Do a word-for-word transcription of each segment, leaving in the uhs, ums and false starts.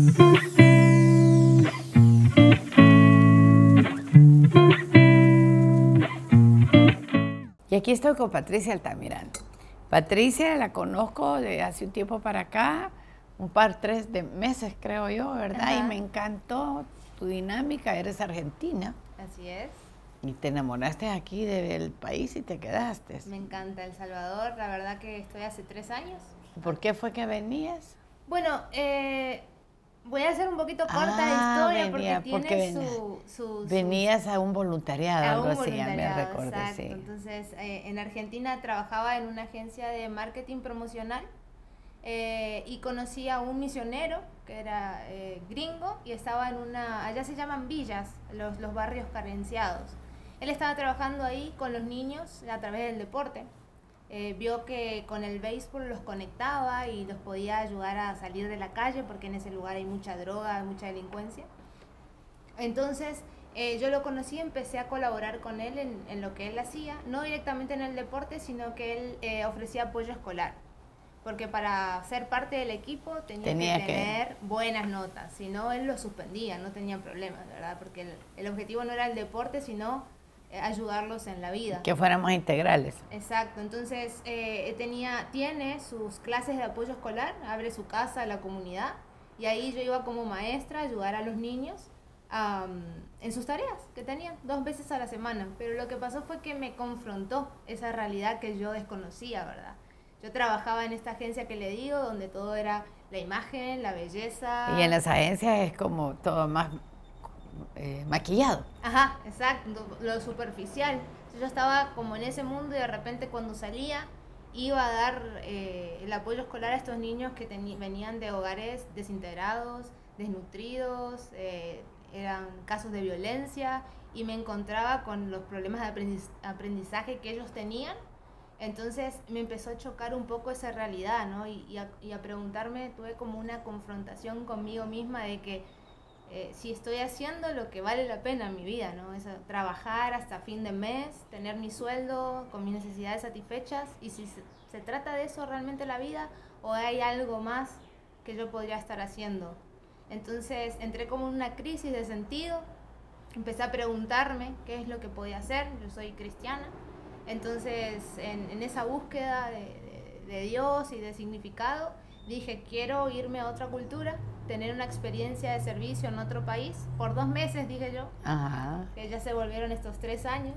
Y aquí estoy con Patricia Altamirano. Patricia la conozco de hace un tiempo para acá, un par, tres de meses creo yo, ¿verdad? Ajá. Y me encantó tu dinámica, eres argentina. Así es. Y te enamoraste aquí del país y te quedaste. Me encanta El Salvador, la verdad que estoy hace tres años. ¿Por qué fue que venías? Bueno, eh, voy a hacer un poquito corta ah, la historia venía, porque tiene porque su, su, Venías a un voluntariado, a algo un así, voluntariado, ya me recordé, exacto. sí. Entonces, eh, en Argentina trabajaba en una agencia de marketing promocional eh, y conocí a un misionero que era eh, gringo y estaba en una, allá se llaman villas, los, los barrios carenciados. Él estaba trabajando ahí con los niños a través del deporte. Eh, vio que con el béisbol los conectaba y los podía ayudar a salir de la calle porque en ese lugar hay mucha droga, hay mucha delincuencia. Entonces eh, yo lo conocí y empecé a colaborar con él en, en lo que él hacía, no directamente en el deporte, sino que él eh, ofrecía apoyo escolar. Porque para ser parte del equipo tenía, tenía que tener que... buenas notas, si no él lo suspendía, no tenía problemas, ¿verdad? Porque el, el objetivo no era el deporte, sino ayudarlos en la vida. Que fuéramos integrales. Exacto, entonces eh, tenía, tiene sus clases de apoyo escolar, abre su casa a la comunidad y ahí yo iba como maestra a ayudar a los niños um, en sus tareas que tenían dos veces a la semana, pero lo que pasó fue que me confrontó esa realidad que yo desconocía, ¿verdad? Yo trabajaba en esta agencia que le digo, donde todo era la imagen, la belleza. Y en las agencias es como todo más Eh, maquillado. Ajá, exacto, lo superficial. Yo estaba como en ese mundo y de repente cuando salía iba a dar eh, el apoyo escolar a estos niños que venían de hogares desintegrados, desnutridos, eh, eran casos de violencia y me encontraba con los problemas de aprendiz aprendizaje que ellos tenían. Entonces me empezó a chocar un poco esa realidad, ¿no? Y, y, a, y a preguntarme, tuve como una confrontación conmigo misma de que Eh, si estoy haciendo lo que vale la pena en mi vida, ¿no? Es trabajar hasta fin de mes, tener mi sueldo con mis necesidades satisfechas y si se, se trata de eso realmente la vida o hay algo más que yo podría estar haciendo. Entonces entré como en una crisis de sentido, empecé a preguntarme qué es lo que podía hacer, yo soy cristiana, entonces en, en esa búsqueda de, de, de Dios y de significado dije quiero irme a otra cultura, tener una experiencia de servicio en otro país, por dos meses dije yo, Ajá. que ya se volvieron estos tres años,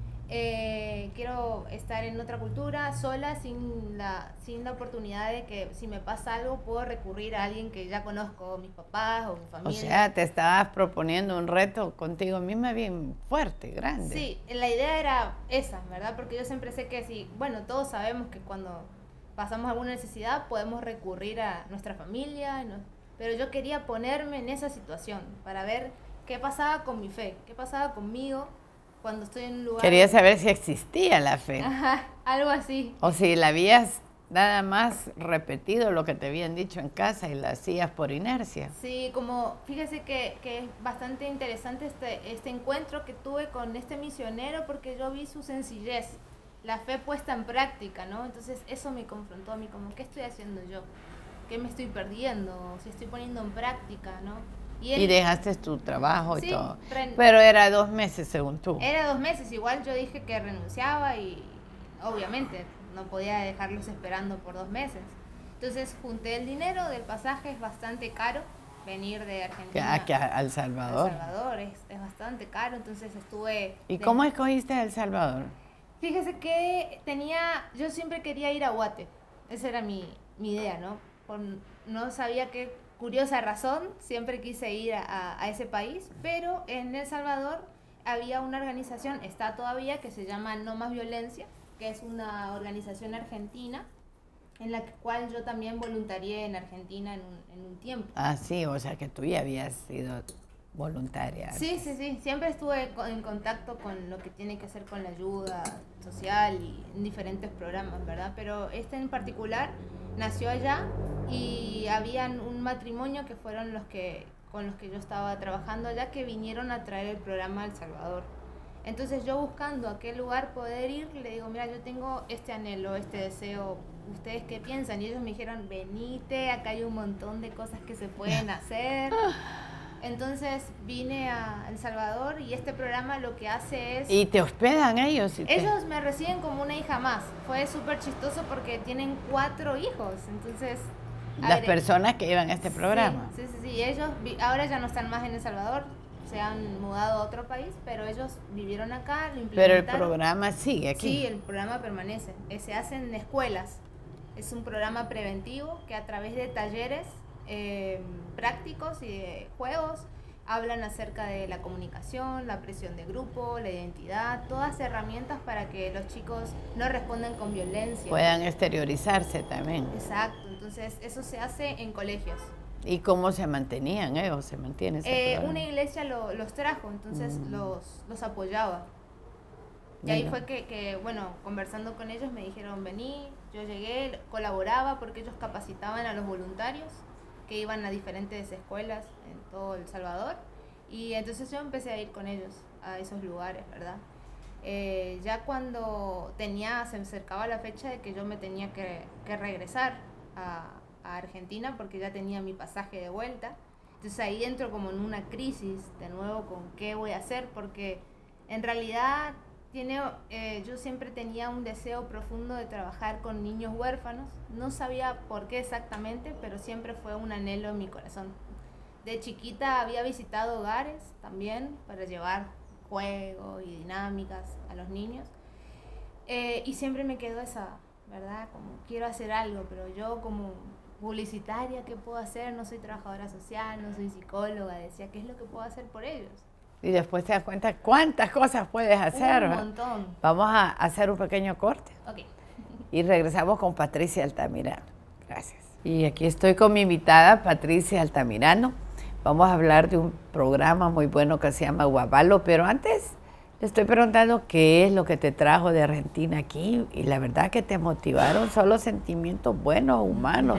eh, quiero estar en otra cultura sola, sin la, sin la oportunidad de que si me pasa algo puedo recurrir a alguien que ya conozco, mis papás o mi familia. O sea, te estabas proponiendo un reto contigo misma bien fuerte, grande. Sí, la idea era esa, ¿verdad? Porque yo siempre sé que si, bueno, todos sabemos que cuando pasamos alguna necesidad podemos recurrir a nuestra familia, ¿no? Pero yo quería ponerme en esa situación para ver qué pasaba con mi fe, qué pasaba conmigo cuando estoy en un lugar... Quería saber si existía la fe. Ajá, algo así. O si la habías nada más repetido lo que te habían dicho en casa y la hacías por inercia. Sí, como fíjese que, que es bastante interesante este, este encuentro que tuve con este misionero porque yo vi su sencillez, la fe puesta en práctica, ¿no? Entonces eso me confrontó a mí, como, ¿qué estoy haciendo yo? ¿Qué me estoy perdiendo? Si estoy poniendo en práctica, ¿no? Y, él, y dejaste tu trabajo sí, y todo. Ren, Pero era dos meses según tú. Era dos meses, igual yo dije que renunciaba y obviamente no podía dejarlos esperando por dos meses. Entonces junté el dinero del pasaje, es bastante caro venir de Argentina ¿A, a, a El Salvador? El Salvador es, es bastante caro, entonces estuve... ¿Y de... cómo escogiste El Salvador? Fíjese que tenía, yo siempre quería ir a Guate, esa era mi, mi idea, ¿no? Por, no sabía qué curiosa razón, siempre quise ir a, a ese país, pero en El Salvador había una organización, está todavía, que se llama No Más Violencia, que es una organización argentina, en la cual yo también voluntarié en Argentina en un, en un tiempo. Ah, sí, o sea que tú ya habías sido voluntaria. Sí, sí, sí, siempre estuve en contacto con lo que tiene que hacer con la ayuda social y en diferentes programas, ¿verdad? Pero este en particular nació allá y habían un matrimonio que fueron los que con los que yo estaba trabajando allá que vinieron a traer el programa a El Salvador. Entonces yo buscando a qué lugar poder ir, le digo, mira, yo tengo este anhelo, este deseo ¿ustedes qué piensan? Y ellos me dijeron, venite, acá hay un montón de cosas que se pueden hacer. Entonces vine a El Salvador y este programa lo que hace es... ¿Y te hospedan ellos? ¿Y te... Ellos me reciben como una hija más. Fue súper chistoso porque tienen cuatro hijos, entonces... Las ver, personas que llevan este programa. Sí, sí, sí, sí. Ellos ahora ya no están más en El Salvador, se han mudado a otro país, pero ellos vivieron acá, lo implementaron. Pero el programa sigue aquí. Sí, el programa permanece. Se hace en escuelas. Es un programa preventivo que a través de talleres eh, prácticos y de juegos hablan acerca de la comunicación, la presión de grupo, la identidad, todas herramientas para que los chicos no respondan con violencia. Puedan exteriorizarse también. Exacto, entonces eso se hace en colegios. ¿Y cómo se mantenían ellos? ¿Se mantiene ese eh, Una iglesia lo, los trajo, entonces mm. los, los apoyaba. Y ahí fue que, que, bueno, conversando con ellos me dijeron, vení, yo llegué, colaboraba porque ellos capacitaban a los voluntarios que iban a diferentes escuelas en todo El Salvador, y entonces yo empecé a ir con ellos a esos lugares, ¿verdad? Eh, ya cuando tenía, se acercaba la fecha de que yo me tenía que, que regresar a, a Argentina porque ya tenía mi pasaje de vuelta, entonces ahí entro como en una crisis de nuevo con qué voy a hacer, porque en realidad tiene, eh, yo siempre tenía un deseo profundo de trabajar con niños huérfanos. No sabía por qué exactamente, pero siempre fue un anhelo en mi corazón. De chiquita había visitado hogares también para llevar juegos y dinámicas a los niños. Eh, y siempre me quedó esa, ¿verdad? Como quiero hacer algo, pero yo como publicitaria, ¿qué puedo hacer? No soy trabajadora social, no soy psicóloga. Decía, ¿qué es lo que puedo hacer por ellos? Y después te das cuenta cuántas cosas puedes hacer. Un montón. Vamos a hacer un pequeño corte. Ok. Y regresamos con Patricia Altamirano. Gracias. Y aquí estoy con mi invitada, Patricia Altamirano. Vamos a hablar de un programa muy bueno que se llama Guabalo, pero antes le estoy preguntando qué es lo que te trajo de Argentina aquí. Y la verdad que te motivaron solo sentimientos buenos, humanos.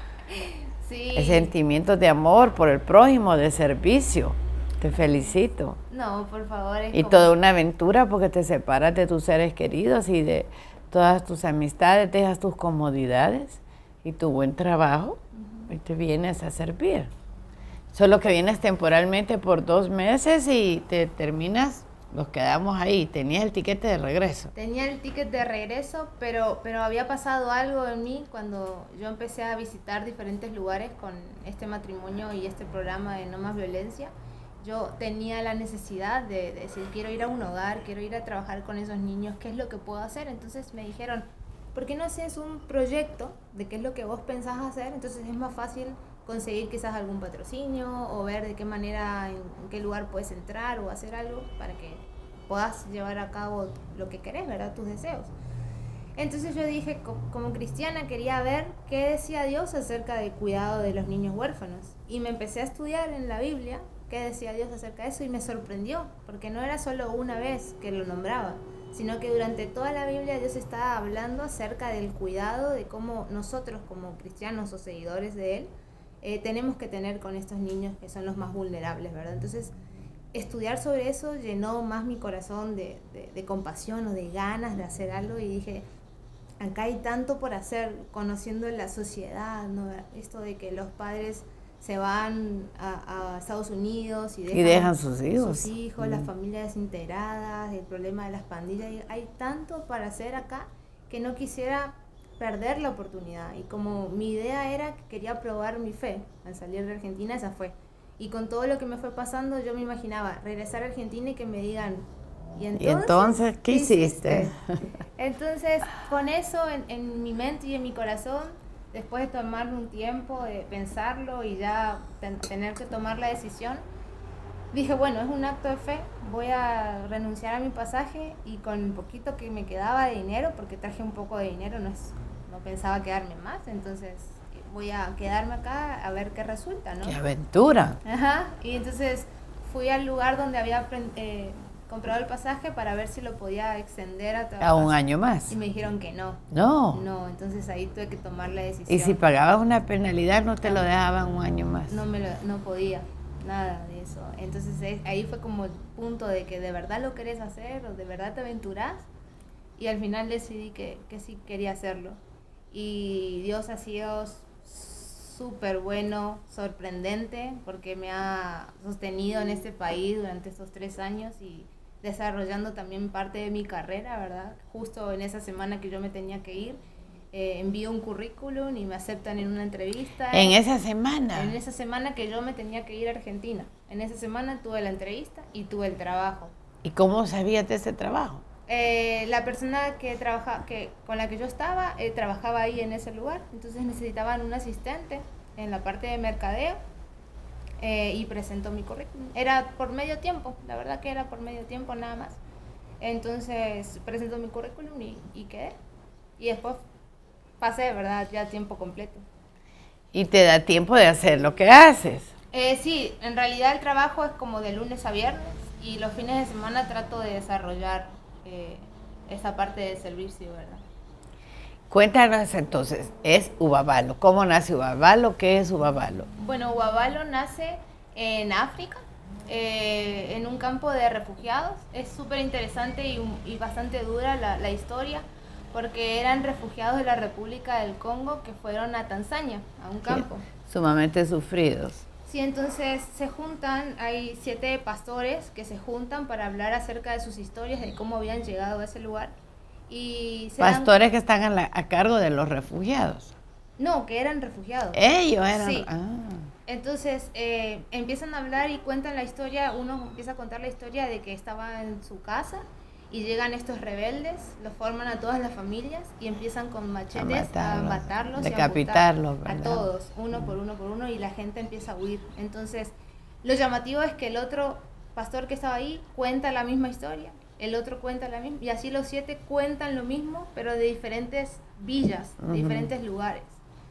Sí. Sentimientos de amor por el prójimo, de servicio. Te felicito. No, por favor. Es y como... toda una aventura porque te separas de tus seres queridos y de todas tus amistades, dejas tus comodidades y tu buen trabajo uh-huh. y te vienes a servir. Solo que vienes temporalmente por dos meses y te terminas, nos quedamos ahí. Tenías el tiquete de regreso. Tenía el ticket de regreso, pero, pero había pasado algo en mí cuando yo empecé a visitar diferentes lugares con este matrimonio y este programa de No Más Violencia. Yo tenía la necesidad de, de decir, quiero ir a un hogar, quiero ir a trabajar con esos niños, ¿qué es lo que puedo hacer? Entonces me dijeron, ¿por qué no haces un proyecto de qué es lo que vos pensás hacer? Entonces es más fácil conseguir quizás algún patrocinio o ver de qué manera, en, en qué lugar puedes entrar o hacer algo para que puedas llevar a cabo lo que querés, ¿verdad? Tus deseos. Entonces yo dije, como cristiana, quería ver qué decía Dios acerca del cuidado de los niños huérfanos. Y me empecé a estudiar en la Biblia qué decía Dios acerca de eso y me sorprendió, porque no era solo una vez que lo nombraba, sino que durante toda la Biblia Dios estaba hablando acerca del cuidado de cómo nosotros como cristianos o seguidores de Él eh, tenemos que tener con estos niños que son los más vulnerables, ¿verdad? Entonces, estudiar sobre eso llenó más mi corazón de, de, de compasión o de ganas de hacer algo y dije, acá hay tanto por hacer, conociendo la sociedad, ¿no? Esto de que los padres se van a, a Estados Unidos y dejan, y dejan sus hijos, sus hijos mm. las familias desintegradas, el problema de las pandillas. Y hay tanto para hacer acá que no quisiera perder la oportunidad. Y como mi idea era que quería probar mi fe al salir de Argentina, esa fue. Y con todo lo que me fue pasando, yo me imaginaba regresar a Argentina y que me digan, ¿y entonces, ¿Y entonces qué hiciste? Entonces, con eso en, en mi mente y en mi corazón, después de tomarme un tiempo, de pensarlo y ya ten, tener que tomar la decisión, dije, bueno, es un acto de fe, voy a renunciar a mi pasaje y con el poquito que me quedaba de dinero, porque traje un poco de dinero, no, es, no pensaba quedarme más, entonces voy a quedarme acá a ver qué resulta, ¿no? ¡Qué aventura! Ajá, y entonces fui al lugar donde había eh, comprado el pasaje para ver si lo podía extender a, a un año más. Y me dijeron que no. No. No, entonces ahí tuve que tomar la decisión. Y si pagabas una penalidad, no te lo dejaban un año más. No me lo, no podía, nada de eso. Entonces ahí fue como el punto de que de verdad lo querés hacer o de verdad te aventurás. Y al final decidí que, que sí quería hacerlo. y Dios ha sido súper bueno, sorprendente, porque me ha sostenido en este país durante estos tres años y desarrollando también parte de mi carrera, ¿verdad? Justo en esa semana que yo me tenía que ir, eh, envío un currículum y me aceptan en una entrevista. ¿En esa semana? En esa semana que yo me tenía que ir a Argentina. En esa semana tuve la entrevista y tuve el trabajo. ¿Y cómo sabías de ese trabajo? Eh, la persona que trabaja, que, con la que yo estaba, eh, trabajaba ahí en ese lugar, entonces necesitaban un asistente en la parte de mercadeo, eh, y presentó mi currículum. Era por medio tiempo, la verdad que era por medio tiempo nada más. Entonces presentó mi currículum y, y quedé. Y después pasé, ¿verdad? Ya tiempo completo. ¿Y te da tiempo de hacer lo que haces? Eh, sí, en realidad el trabajo es como de lunes a viernes y los fines de semana trato de desarrollar eh, esa parte del servicio, ¿verdad? Cuéntanos entonces, es Ubabalo. ¿Cómo nace Ubabalo? ¿Qué es Ubabalo? Bueno, Ubabalo nace en África, eh, en un campo de refugiados. Es súper interesante y, y bastante dura la, la historia, porque eran refugiados de la República del Congo que fueron a Tanzania, a un campo. Sí, sumamente sufridos. Sí, entonces se juntan, hay siete pastores que se juntan para hablar acerca de sus historias, de cómo habían llegado a ese lugar. Y se Pastores dan... que están a, la, a cargo de los refugiados. No, que eran refugiados. Ellos eran... Sí. Ah. Entonces eh, empiezan a hablar y cuentan la historia, uno empieza a contar la historia de que estaba en su casa y llegan estos rebeldes, los forman a todas las familias y empiezan con machetes a, a matarlos, decapitarlos, y a, a todos, uno por uno por uno, y la gente empieza a huir. Entonces, lo llamativo es que el otro pastor que estaba ahí cuenta la misma historia, el otro cuenta la misma, y así los siete cuentan lo mismo, pero de diferentes villas, de uh-huh. diferentes lugares.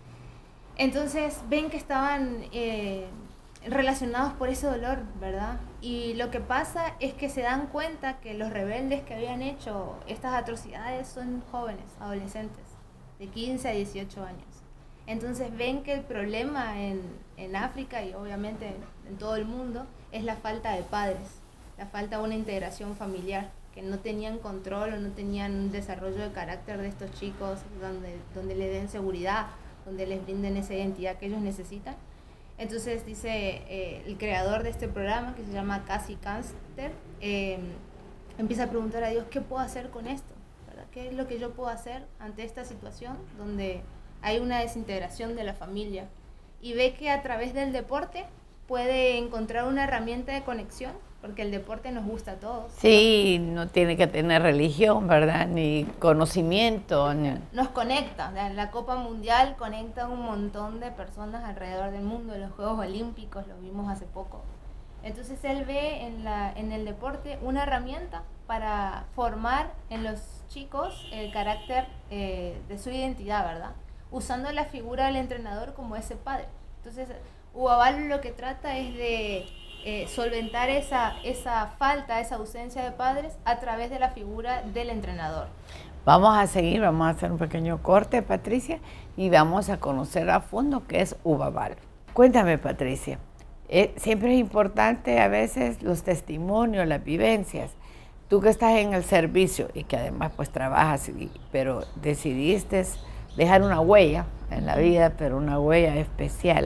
Entonces, ven que estaban eh, relacionados por ese dolor, ¿verdad? Y lo que pasa es que se dan cuenta que los rebeldes que habían hecho estas atrocidades son jóvenes, adolescentes, de quince a dieciocho años. Entonces ven que el problema en, en África y obviamente en, en todo el mundo es la falta de padres, la falta de una integración familiar, que no tenían control o no tenían un desarrollo de carácter de estos chicos donde, donde les den seguridad, donde les brinden esa identidad que ellos necesitan. Entonces dice eh, el creador de este programa, que se llama Cassie Canster, eh, empieza a preguntar a Dios, ¿qué puedo hacer con esto? ¿Verdad? ¿Qué es lo que yo puedo hacer ante esta situación donde hay una desintegración de la familia? Y ve que a través del deporte puede encontrar una herramienta de conexión, porque el deporte nos gusta a todos. Sí, no tiene que tener religión, ¿verdad? Ni conocimiento. Ni... Nos conecta. La Copa Mundial conecta a un montón de personas alrededor del mundo. Los Juegos Olímpicos, lo vimos hace poco. Entonces él ve en, la, en el deporte una herramienta para formar en los chicos el carácter eh, de su identidad, ¿verdad? Usando la figura del entrenador como ese padre. Entonces, Ubabalo lo que trata es de Eh, solventar esa, esa falta, esa ausencia de padres a través de la figura del entrenador. Vamos a seguir, vamos a hacer un pequeño corte, Patricia, y vamos a conocer a fondo qué es Ubabalo. Cuéntame, Patricia, eh, siempre es importante a veces los testimonios, las vivencias. Tú que estás en el servicio y que además pues trabajas, y, pero decidiste dejar una huella en la vida, pero una huella especial.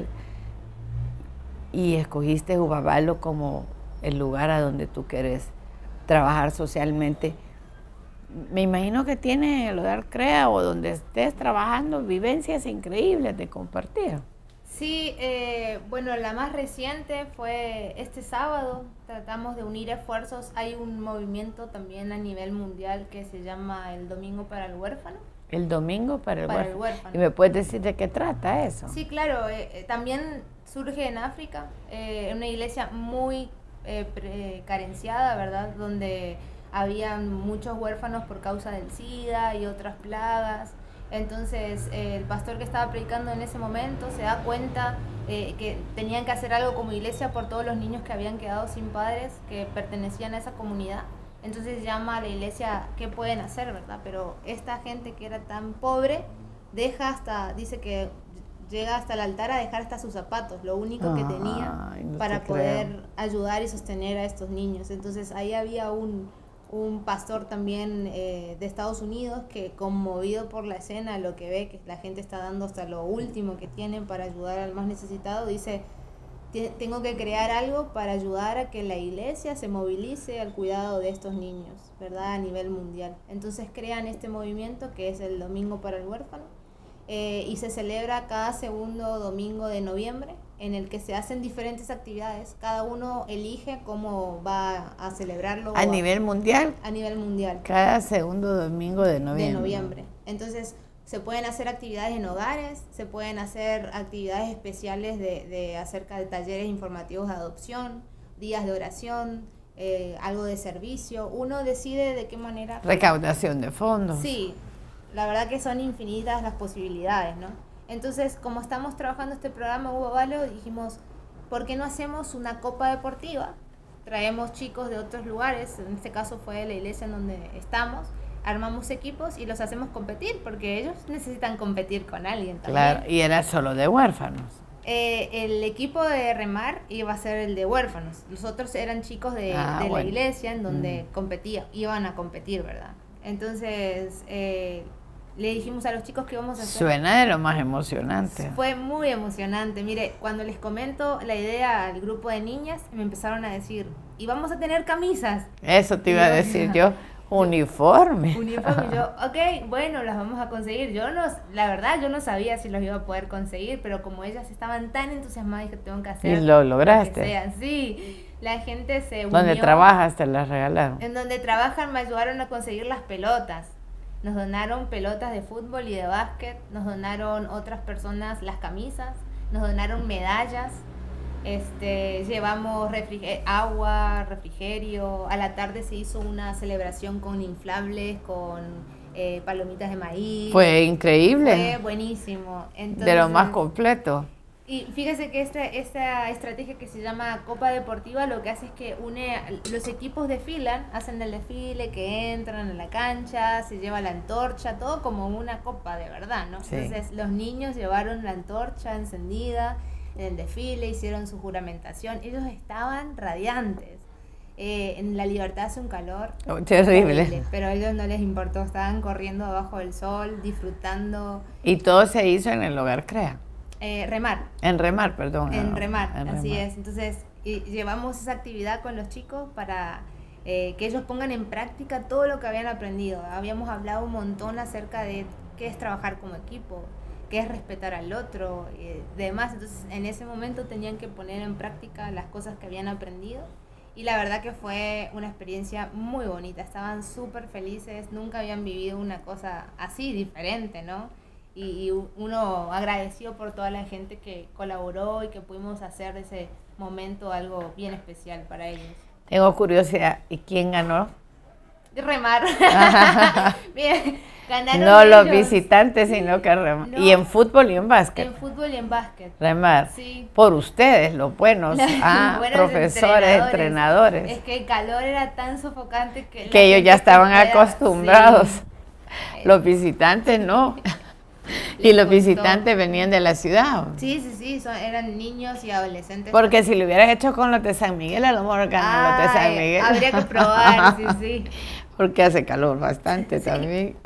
Y escogiste Ubabalo como el lugar a donde tú quieres trabajar socialmente. Me imagino que tienes el Hogar Crea o donde estés trabajando vivencias increíbles de compartir. Sí, eh, bueno, la más reciente fue este sábado. Tratamos de unir esfuerzos. Hay un movimiento también a nivel mundial que se llama el Domingo para el Huérfano. El Domingo para el, para huérfano. el Huérfano. ¿Y me puedes decir de qué trata eso? Sí, claro. Eh, eh, también surge en África, eh, una iglesia muy eh, pre, carenciada, ¿verdad? Donde habían muchos huérfanos por causa del SIDA y otras plagas. Entonces eh, el pastor que estaba predicando en ese momento se da cuenta eh, que tenían que hacer algo como iglesia por todos los niños que habían quedado sin padres, que pertenecían a esa comunidad. Entonces llama a la iglesia qué pueden hacer, ¿verdad? Pero esta gente que era tan pobre deja hasta, dice que llega hasta el altar a dejar hasta sus zapatos, lo único que tenía Ay, no para te poder creo. ayudar y sostener a estos niños. Entonces ahí había un un pastor también eh, de Estados Unidos que, conmovido por la escena, lo que ve que la gente está dando hasta lo último que tienen para ayudar al más necesitado, dice: tengo que crear algo para ayudar a que la iglesia se movilice al cuidado de estos niños, ¿verdad? A nivel mundial. Entonces crean este movimiento que es el Domingo para el Huérfano, eh, y se celebra cada segundo domingo de noviembre, en el que se hacen diferentes actividades. Cada uno elige cómo va a celebrarlo. ¿A nivel mundial? A nivel mundial. Cada segundo domingo de noviembre. De noviembre. Entonces, se pueden hacer actividades en hogares, se pueden hacer actividades especiales de, de acerca de talleres informativos de adopción, días de oración, eh, algo de servicio. Uno decide de qué manera... Recaudación de fondos. Sí, la verdad que son infinitas las posibilidades, ¿no? Entonces, como estamos trabajando este programa Hugo Valo, dijimos, ¿por qué no hacemos una copa deportiva? Traemos chicos de otros lugares, en este caso fue la iglesia en donde estamos, armamos equipos y los hacemos competir, porque ellos necesitan competir con alguien también. Claro, y era solo de huérfanos. Eh, el equipo de remar iba a ser el de huérfanos. Los otros eran chicos de, ah, de bueno. la iglesia en donde mm. competía, iban a competir, ¿verdad? Entonces, eh, le dijimos a los chicos que íbamos a hacer. Suena de lo más emocionante. Fue muy emocionante. Mire, cuando les comento la idea al grupo de niñas, me empezaron a decir, y vamos a tener camisas. Eso te iba a decir yo. Uniforme. Uniforme. Yo, ok, bueno, las vamos a conseguir. Yo no, la verdad, yo no sabía si los iba a poder conseguir, pero como ellas estaban tan entusiasmadas, dije, tengo que hacer. Y lo lograste. Que sean. Sí, la gente se unió. Donde trabajas te las regalaron. En donde trabajan me ayudaron a conseguir las pelotas. Nos donaron pelotas de fútbol y de básquet, nos donaron otras personas las camisas, nos donaron medallas. Este, llevamos refriger- agua, refrigerio. A la tarde se hizo una celebración con inflables, con eh, palomitas de maíz. Fue increíble. Fue buenísimo. Entonces, de lo más completo. Y fíjese que esta, esta estrategia que se llama Copa Deportiva lo que hace es que une, los equipos desfilan, hacen el desfile, que entran a la cancha, se lleva la antorcha, todo como una copa de verdad, ¿no? Sí. Entonces los niños llevaron la antorcha encendida en el desfile, hicieron su juramentación, ellos estaban radiantes. Eh, en La Libertad hace un calor Oh, terrible. terrible, pero a ellos no les importó, estaban corriendo abajo del sol, disfrutando. Y todo se hizo en el Hogar Crea. Eh, remar. En Remar, perdón. En no, remar, en así remar. es. Entonces, y llevamos esa actividad con los chicos para eh, que ellos pongan en práctica todo lo que habían aprendido. Habíamos hablado un montón acerca de qué es trabajar como equipo, qué es respetar al otro y demás. Entonces, en ese momento tenían que poner en práctica las cosas que habían aprendido. Y la verdad que fue una experiencia muy bonita. Estaban súper felices, nunca habían vivido una cosa así, diferente, ¿no? Y uno agradeció por toda la gente que colaboró y que pudimos hacer de ese momento algo bien especial para ellos. Tengo curiosidad, ¿y quién ganó? Remar. Bien, ganaron No ellos. los visitantes, sino que remar. No. Y en fútbol y en básquet. En fútbol y en básquet. Remar. Sí. Por ustedes, los buenos, Los ah, buenos profesores, entrenadores. Es que el calor era tan sofocante que... Que la ellos gente ya estaban se queda- acostumbrados. Sí. Los visitantes no. Y Les los costó. visitantes venían de la ciudad. Sí, sí, sí, son, eran niños y adolescentes. Porque si lo hubieras hecho con los de San Miguel, a lo mejor ganan los de San Ay, Miguel. habría que probar, sí, sí. Porque hace calor bastante también.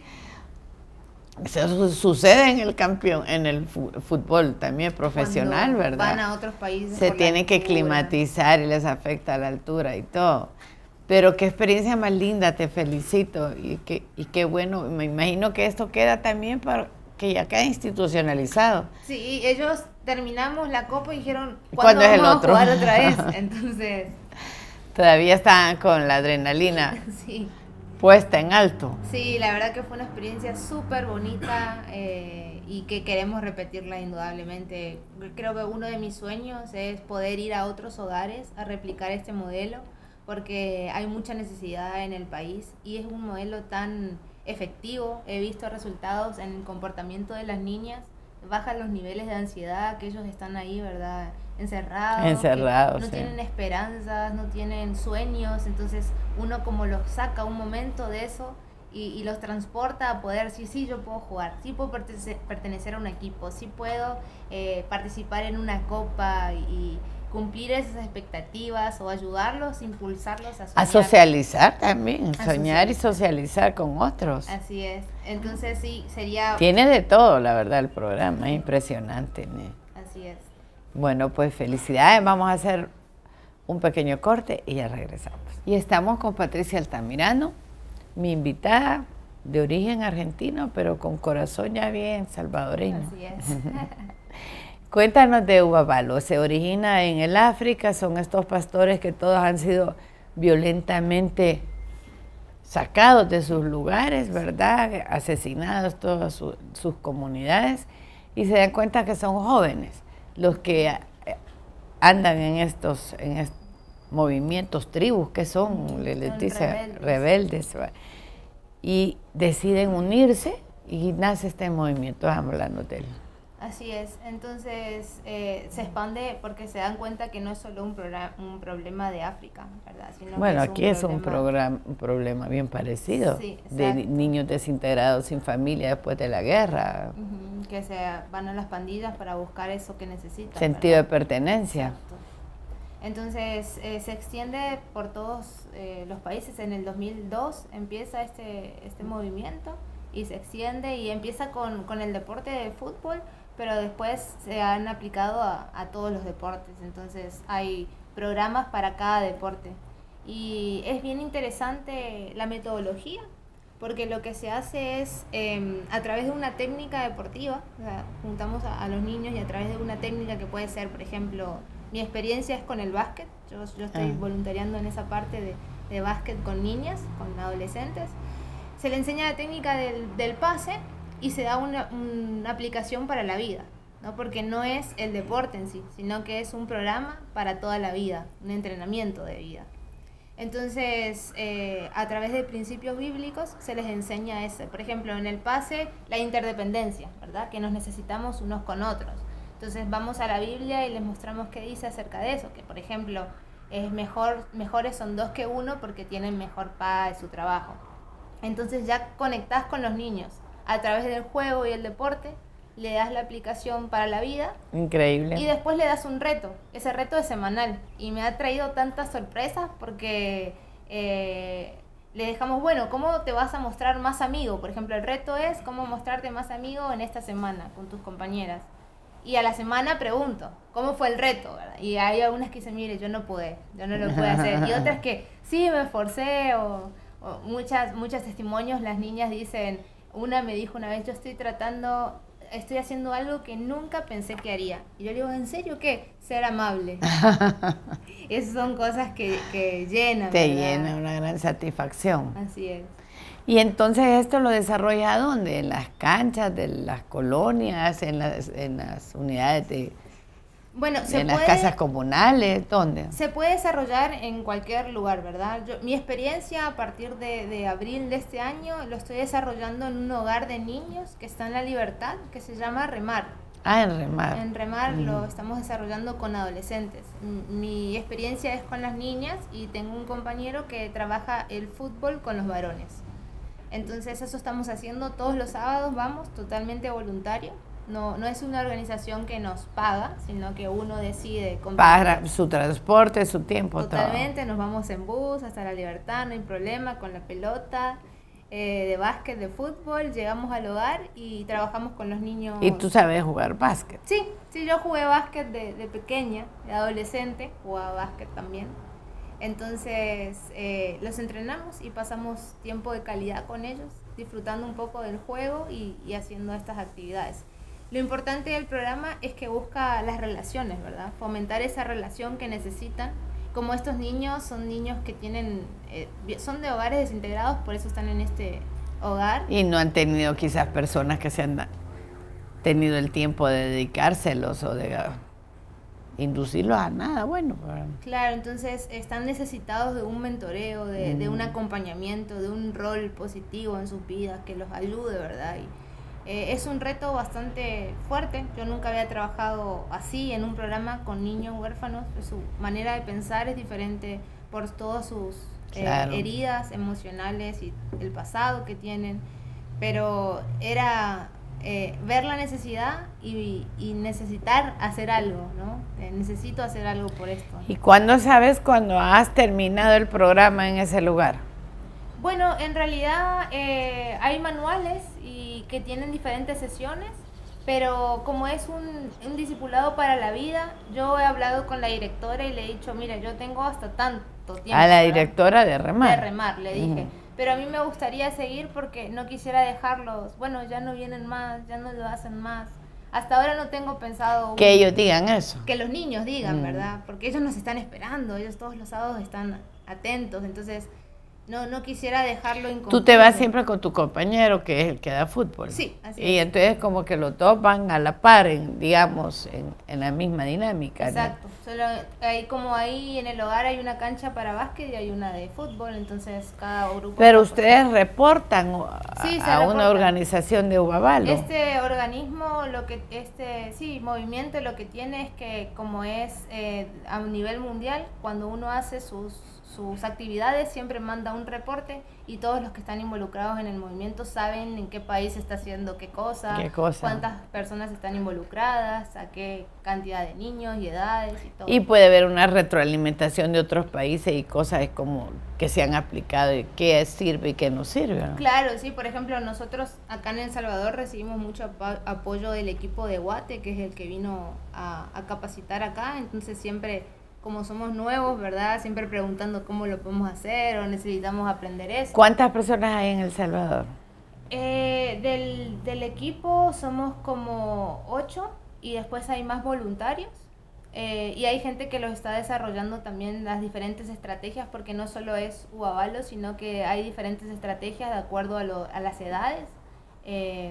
Eso su- sucede en el campeón, en el fu- fútbol también profesional, Cuando ¿verdad? Van a otros países. Se por la tienen que altura. climatizar y les afecta la altura y todo. Pero qué experiencia más linda, te felicito. Y qué, y qué bueno, me imagino que esto queda también para que ya queda institucionalizado. Sí, ellos terminamos la copa y dijeron, ¿Cuándo ¿cuándo es el vamos otro? a jugar otra vez? Entonces, Todavía están con la adrenalina sí. puesta en alto. Sí, la verdad que fue una experiencia súper bonita eh, y que queremos repetirla indudablemente. Creo que uno de mis sueños es poder ir a otros hogares a replicar este modelo, porque hay mucha necesidad en el país y es un modelo tan efectivo. He visto resultados en el comportamiento de las niñas, bajan los niveles de ansiedad, que ellos están ahí, ¿verdad?, encerrados, Encerrados, no sí. tienen esperanzas, no tienen sueños, entonces uno como los saca un momento de eso y, y los transporta a poder decir, sí, yo puedo jugar, sí puedo pertenecer, pertenecer a un equipo, sí puedo eh, participar en una copa y, cumplir esas expectativas o ayudarlos, impulsarlos a soñar. A socializar también, A soñar socializar. y socializar con otros. Así es. Entonces sí, sería... Tiene de todo, la verdad, el programa, es impresionante, ¿no? Así es. Bueno, pues felicidades, vamos a hacer un pequeño corte y ya regresamos. Y estamos con Patricia Altamirano, mi invitada, de origen argentino, pero con corazón ya bien salvadoreño. Así es. Cuéntanos de Uva Palo. Se origina en el África, son estos pastores que todos han sido violentamente sacados de sus lugares, ¿verdad? Asesinados todas su, sus comunidades, y se dan cuenta que son jóvenes los que andan en estos, en estos movimientos, tribus, que son, le, les Son dice, rebeldes. rebeldes, ¿va? Y deciden unirse y nace este movimiento, hablando de él. Así es, entonces eh, se expande porque se dan cuenta que no es solo un, programa, un problema de África, ¿verdad? Sino Bueno, que es aquí un es un, problema, programa, un problema bien parecido, Sí, de exacto. niños desintegrados sin familia después de la guerra, Ujú, que se van a las pandillas para buscar eso que necesitan. sentido de ¿verdad? pertenencia. Exacto. Entonces eh, se extiende por todos eh, los países. En el dos mil dos empieza este, este movimiento y se extiende y empieza con, con el deporte de fútbol, pero después se han aplicado a, a todos los deportes. Entonces hay programas para cada deporte. Y es bien interesante la metodología, porque lo que se hace es, eh, a través de una técnica deportiva, o sea, juntamos a, a los niños y a través de una técnica que puede ser, por ejemplo, mi experiencia es con el básquet, yo, yo estoy Ah. voluntariando en esa parte de, de básquet con niñas, con adolescentes. Se le enseña la técnica del, del pase y se da una, una aplicación para la vida, ¿no? Porque no es el deporte en sí, sino que es un programa para toda la vida, un entrenamiento de vida. Entonces, eh, a través de principios bíblicos se les enseña eso. Por ejemplo, en el pase, la interdependencia, ¿verdad? Que nos necesitamos unos con otros. Entonces, vamos a la Biblia y les mostramos qué dice acerca de eso. Que, por ejemplo, es mejor, mejores son dos que uno porque tienen mejor paga de su trabajo. Entonces, ya conectás con los niños a través del juego y el deporte, le das la aplicación para la vida. Increíble. Y después le das un reto. Ese reto es semanal. Y me ha traído tantas sorpresas porque eh, le dejamos, bueno, ¿cómo te vas a mostrar más amigo? Por ejemplo, el reto es cómo mostrarte más amigo en esta semana con tus compañeras. Y a la semana pregunto, ¿cómo fue el reto? ¿Verdad? Y hay algunas que dicen, mire, yo no pude, yo no lo pude hacer. Y otras que sí, me esforcé. O, o muchas, muchos testimonios, las niñas dicen, una me dijo una vez, yo estoy tratando... estoy haciendo algo que nunca pensé que haría. Y yo le digo, ¿en serio qué? Ser amable. Esas son cosas que, que llenan. Te ¿verdad? llena una gran satisfacción. Así es. Y entonces esto lo desarrolla ¿dónde? En las canchas de las colonias, en las, en las unidades de... Bueno, se en puede, las casas comunales, ¿dónde? se puede desarrollar en cualquier lugar, ¿verdad? Yo, mi experiencia a partir de, de abril de este año lo estoy desarrollando en un hogar de niños que está en La Libertad, que se llama Remar. Ah, en Remar. En Remar Mm. lo estamos desarrollando con adolescentes. M- Mi experiencia es con las niñas y tengo un compañero que trabaja el fútbol con los varones. Entonces eso estamos haciendo todos los sábados, vamos, totalmente voluntario. No, no es una organización que nos paga, sino que uno decide compartir. Para su transporte, su tiempo, Totalmente, nos vamos en bus hasta La Libertad, no hay problema, con la pelota eh, de básquet, de fútbol, llegamos al hogar y trabajamos con los niños. todo. Y tú sabes jugar básquet. Sí, sí, yo jugué básquet de, de pequeña, de adolescente, jugaba básquet también. Entonces eh, los entrenamos y pasamos tiempo de calidad con ellos, disfrutando un poco del juego y, y haciendo estas actividades. Lo importante del programa es que busca las relaciones, ¿verdad? Fomentar esa relación que necesitan. Como estos niños son niños que tienen, eh, son de hogares desintegrados, por eso están en este hogar. Y no han tenido quizás personas que se han tenido el tiempo de dedicárselos o de uh, inducirlos a nada, bueno. Pero... Claro, entonces están necesitados de un mentoreo, de, Mm. de un acompañamiento, de un rol positivo en sus vidas que los ayude, ¿verdad? Y, eh, es un reto bastante fuerte. Yo nunca había trabajado así en un programa con niños huérfanos. Su manera de pensar es diferente por todas sus eh, Claro. heridas emocionales y el pasado que tienen. Pero era eh, ver la necesidad y, y necesitar hacer algo, ¿no? Eh, necesito hacer algo por esto. ¿Y cuándo sabes cuando has terminado el programa en ese lugar? Bueno, en realidad eh, hay manuales y que tienen diferentes sesiones, pero como es un, un discipulado para la vida, yo he hablado con la directora y le he dicho, mira, yo tengo hasta tanto tiempo. A la ¿verdad? Directora de Remar. De Remar, le dije. Uh-huh. Pero a mí me gustaría seguir porque no quisiera dejarlos, bueno, ya no vienen más, ya no lo hacen más. Hasta ahora no tengo pensado... Que ellos digan eso. Que los niños digan, uh-huh. ¿verdad? Porque ellos nos están esperando, ellos todos los sábados están atentos, entonces... No, no quisiera dejarlo inconcluso. Tú te vas siempre con tu compañero, que es el que da fútbol. Sí, así y es. entonces como que los dos van a la par, en, digamos, en, en la misma dinámica. Exacto. ¿No? Solo hay como ahí en el hogar hay una cancha para básquet y hay una de fútbol, entonces cada grupo... Pero ustedes por... reportan a, sí, a reportan. Una organización de Ubavalo. Este organismo, lo que este sí, movimiento, lo que tiene es que como es eh, a nivel mundial, cuando uno hace sus... sus actividades siempre manda un reporte y todos los que están involucrados en el movimiento saben en qué país se está haciendo qué cosa, qué cosa, cuántas personas están involucradas, a qué cantidad de niños y edades y todo. Y puede haber una retroalimentación de otros países y cosas como que se han aplicado y qué sirve y qué no sirve, ¿no? Claro, sí, por ejemplo, nosotros acá en El Salvador recibimos mucho ap apoyo del equipo de Guate, que es el que vino a, a capacitar acá, entonces siempre... como somos nuevos, ¿verdad? Siempre preguntando cómo lo podemos hacer o necesitamos aprender eso. ¿Cuántas personas hay en El Salvador? Eh, del, del equipo somos como ocho y después hay más voluntarios. Eh, y hay gente que los está desarrollando también las diferentes estrategias, porque no solo es Ubavalo, sino que hay diferentes estrategias de acuerdo a, lo, a las edades. Eh,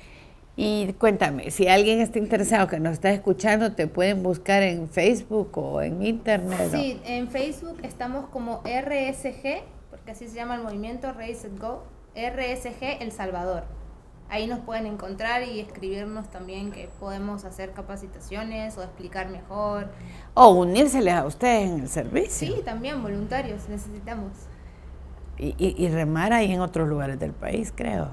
Y cuéntame, si alguien está interesado que nos está escuchando, ¿te pueden buscar en Facebook o en Internet? Sí, ¿no? En Facebook estamos como R S G, porque así se llama el movimiento, Raise Set Go, R S G El Salvador. Ahí nos pueden encontrar y escribirnos también que podemos hacer capacitaciones o explicar mejor. O unírseles a ustedes en el servicio. Sí, también voluntarios necesitamos. Y, y, y Remar hay en otros lugares del país, creo.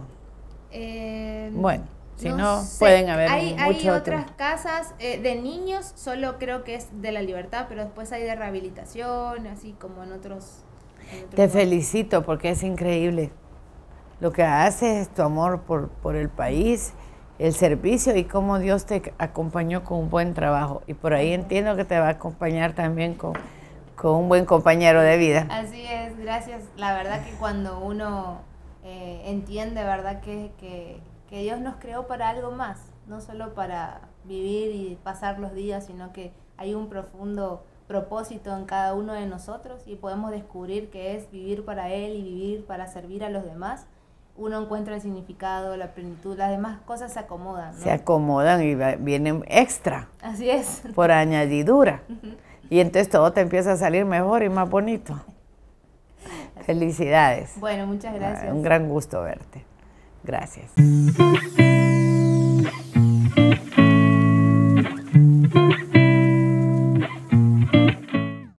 Eh, bueno. Si no, no sé, pueden haber hay, muchos hay otras otros. casas eh, de niños, solo creo que es de La Libertad, pero después hay de rehabilitación, así como en otros. En otros Te lugares. felicito porque es increíble. Lo que haces es tu amor por, por el país, el servicio y cómo Dios te acompañó con un buen trabajo. Y por ahí entiendo que te va a acompañar también con, con un buen compañero de vida. Así es, gracias. La verdad que cuando uno eh, entiende, ¿verdad? Que, que que Dios nos creó para algo más, no solo para vivir y pasar los días, sino que hay un profundo propósito en cada uno de nosotros y podemos descubrir que es vivir para Él y vivir para servir a los demás. Uno encuentra el significado, la plenitud, las demás cosas se acomodan, ¿no? Se acomodan y va, vienen extra. Así es. Por añadidura. Y entonces todo te empieza a salir mejor y más bonito. Felicidades. Bueno, muchas gracias. Un gran gusto verte. Gracias.